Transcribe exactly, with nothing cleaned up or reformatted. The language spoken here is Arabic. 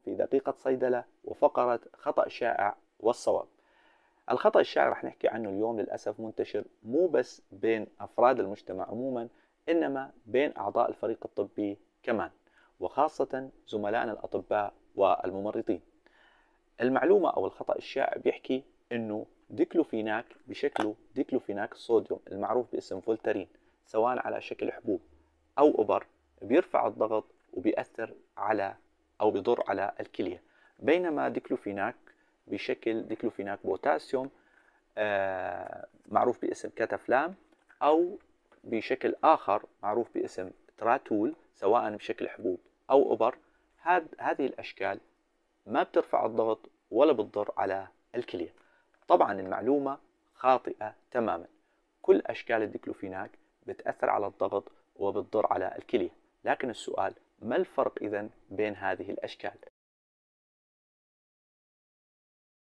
في دقيقة صيدلة وفقرة خطأ شائع والصواب. الخطأ الشائع رح نحكي عنه اليوم للأسف منتشر مو بس بين أفراد المجتمع عموما، إنما بين أعضاء الفريق الطبي كمان، وخاصة زملائنا الأطباء والممرضين. المعلومة أو الخطأ الشائع بيحكي إنه ديكلوفيناك بشكله ديكلوفيناك الصوديوم المعروف باسم فولتارين، سواء على شكل حبوب أو إبر، بيرفع الضغط وبيأثر على أو بيضر على الكلية، بينما ديكلوفيناك بشكل ديكلوفيناك بوتاسيوم آه معروف باسم كاتافلام، أو بشكل آخر معروف باسم تراتول، سواء بشكل حبوب أو إبر. هذه الأشكال ما بترفع الضغط ولا بتضر على الكلية. طبعا المعلومة خاطئة تماما، كل أشكال الديكلوفيناك بتأثر على الضغط وبتضر على الكلية، لكن السؤال ما الفرق إذن بين هذه الأشكال؟